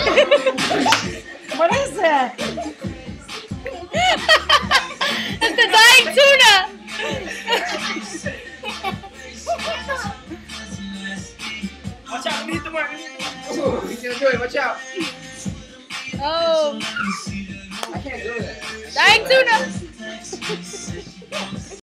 What is that? It's the dying tuna. Watch out, hit the mark. Oh, he's gonna do it. Watch out. Oh, I can't do that. dying tuna.